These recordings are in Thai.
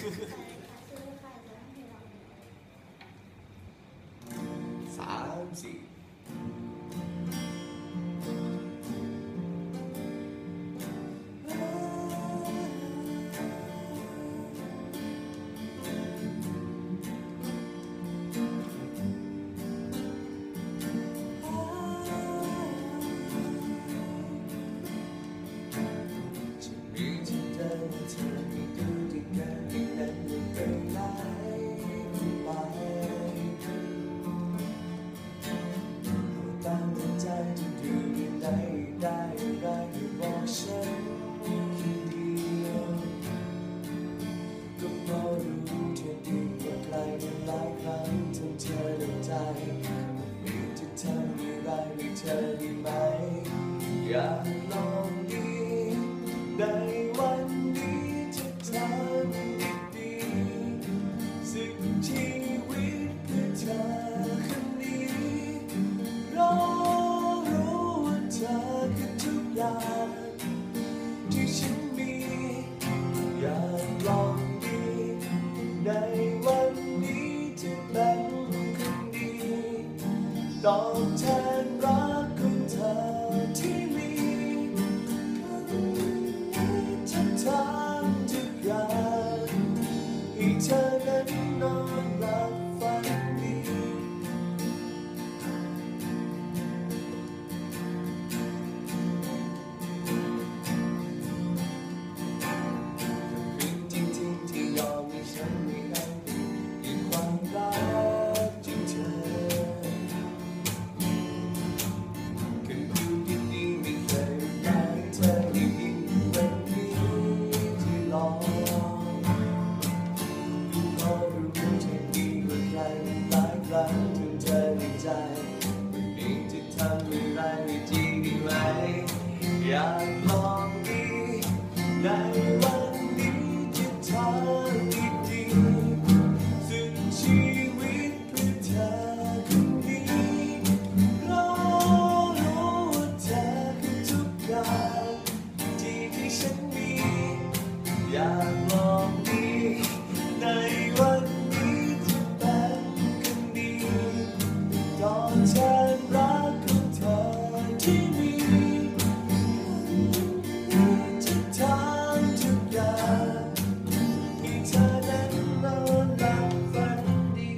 3 4ได้บอกฉันคนเดียวก็พอรู้เธอดีกว่าใครนั้นหลายครั้งทำเธอเดินใจมีจะทำอะไรให้เธอได้ไหมอยากลองดีในวันนี้จะทำดีสิ่งชีวิตเพื่อเธอคนนี้รอที่ฉันมีอยากลองดีในวันนี้จะเป็นคนดีตอบแทนรักของเธอที่มีจะทำทุกอย่างให้เธอนั้นนอนหลับฝันดีถึงเธอในใจวันนี้จะทำอะไรให้จริงดีไหมอยากลองดีในวันนี้จะทำดีสุดชีวิตเพื่อเธอคนนี้รอรู้ว่าเธอคือทุกอย่างที่ฉันมีอยากลองดีในวันตอบแทนรักของเธอที่มีจะทำทุกอย่างให้เธอนั้นนอนหลับฝันดี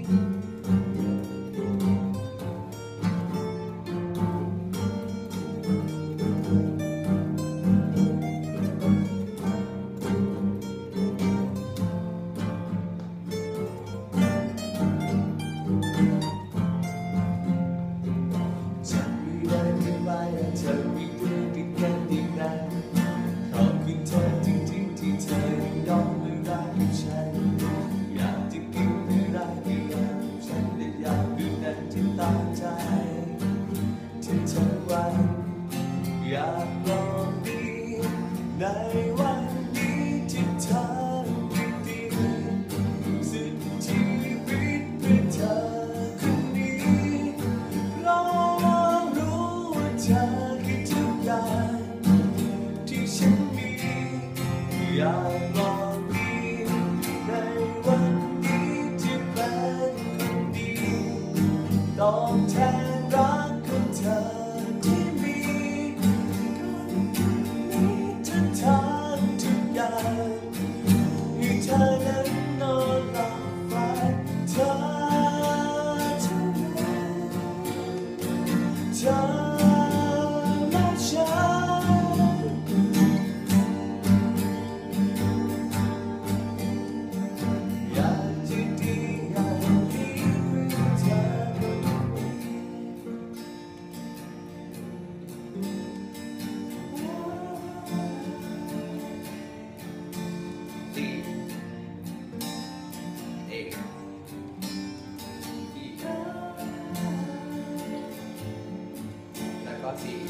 เธอมีเพื่อนที่แค่ดีนะขอบคุณเธอจริงๆที่เธอยังยอมมือรักกับฉันอยากจะกินมือรักที่รักกับฉันและอยากดูนั่นที่ตามใจทั้งวันอยากลองดีในวันนี้ที่เธอดีสุดชีวิตเพื่อเธอคนนี้รอรู้ว่าเธอที่ฉันมีอยากลองดีในวันนี้จะเป็นคนดีตอบแทนรักของเธอที่มีจะทำทุกอย่างให้เธอนั้นนอนหลับฝันเธอและฉันอยากจะดีอย่างนี้เพื่อเธอD A Eแล้วก็ C